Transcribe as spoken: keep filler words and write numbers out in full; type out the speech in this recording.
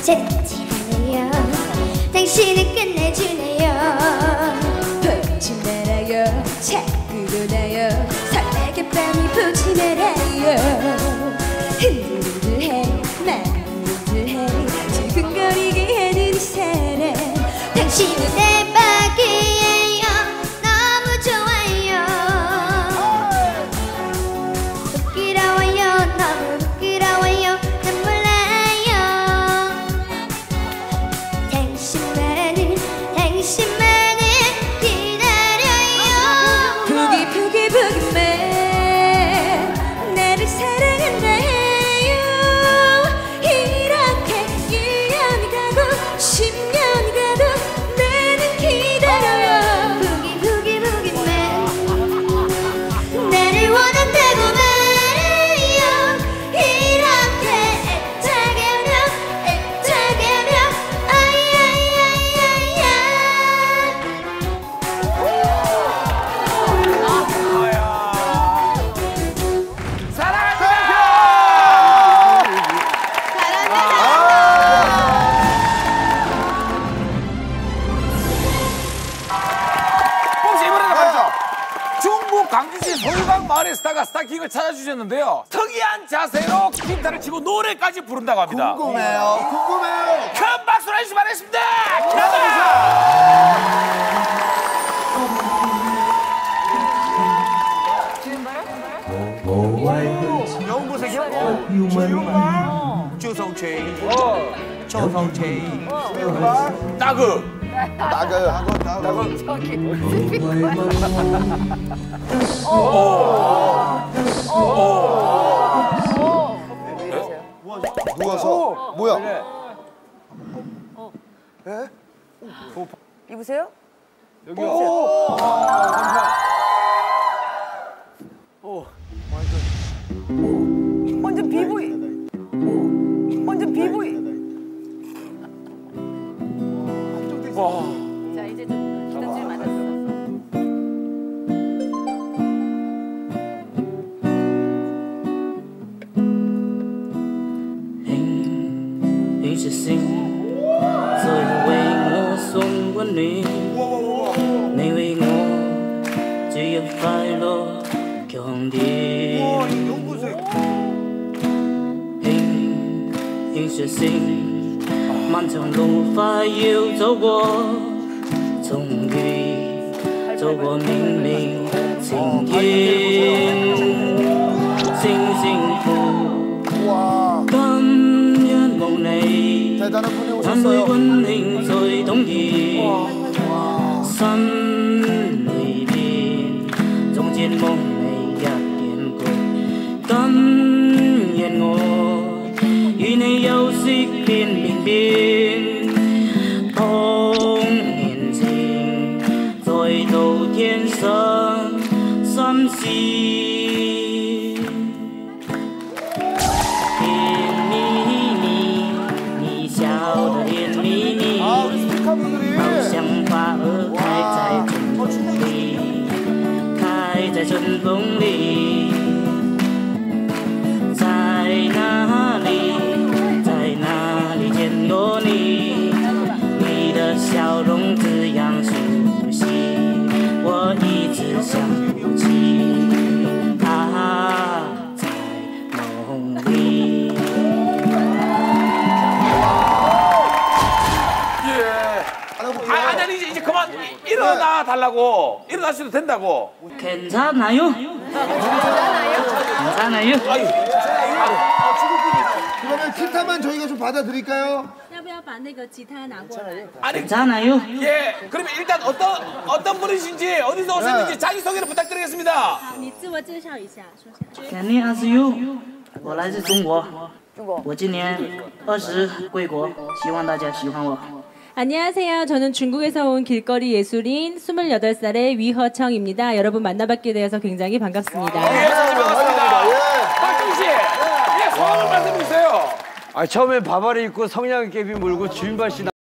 재밌지않아요. 당신은 끝내주네요. 보지 말아요. 자꾸 도나요. 설레게 밤이 보지 말아요. 흔들흔들해 마음흔들해 두근거리게 하는 이 사람. 당신은 대박이에요. 너무 좋아요. 부끄러워요. 너무 부끄러워요. 눈물 나요. 당신만을 당신만을 기다려요. 부기 부기 부기만 나를 사랑한다요. 이렇게 일 년이 가고 십 년이 가도 나는 기다려요. 부기 부기 부기만 나를 원한다고 말해요. 이렇게 애타게 하며 애타게 하며 아야야야야. 혹시 이번에는 말이죠, 중국 광주시 소유강 마을의 스타가 스타킹을 찾아주셨는데요. 특이한 자세로 기타를 치고 노래까지 부른다고 합니다. 궁금해요. 궁금해요. 큰 박수를 해주시기 바라겠습니다. 가자! 연구생이요? 조성채. 조성채. 따그. 나가요. 한번 나가. 누워서. 뭐야? 예? 입으세요? 여기요. 완전 비보이. 완전 비보이. 자, 이제 좀 기다릴 맞았어. hình sự sinh rồi quay ngô xuân quân đi này huy ngô chỉ phải lo chọn đi hình hình sự sinh漫长路快要走過，終於走過明媚晴天，星星苦，今日無你，但會溫馨最動人，心裏邊總佔夢你一點攰，今日我與你休息變變變，當年情再到天生心事，甜蜜蜜，你笑得甜蜜蜜，好像花儿開在春風裡，開在春風裡，在哪裡？見過你，你的笑容這樣熟悉，我一直想不起，啊，在夢裡。 예. 아, 아니, 아니, 이제, 이제 그만 일어나 달라고. 일어나셔도 된다고. 괜찮아요? 괜찮아요? 아유. 그러면 기타만 저희가 좀 받아드릴까요? 要不要把那个吉他拿过来？ 아니, 괜찮아요? 예. 그러면 일단 어떤, 어떤 분이신지, 어디서 오셨는지 네. 자기소개를 부탁드리겠습니다. 好，你自我介绍一下，说下。 肯定 ask you， 我来自中国， 中国。 我今年二十归国，希望大家喜欢我。 안녕하세요. 저는 중국에서 온 길거리 예술인 스물여덟 살의 위허청입니다. 여러분 만나뵙게 되어서 굉장히 반갑습니다. 예, 반갑습니다. 박준 씨, 예, 소감을 말씀해 주세요. 아, 처음에 바바리 입고 성냥개비 물고 주인발 씨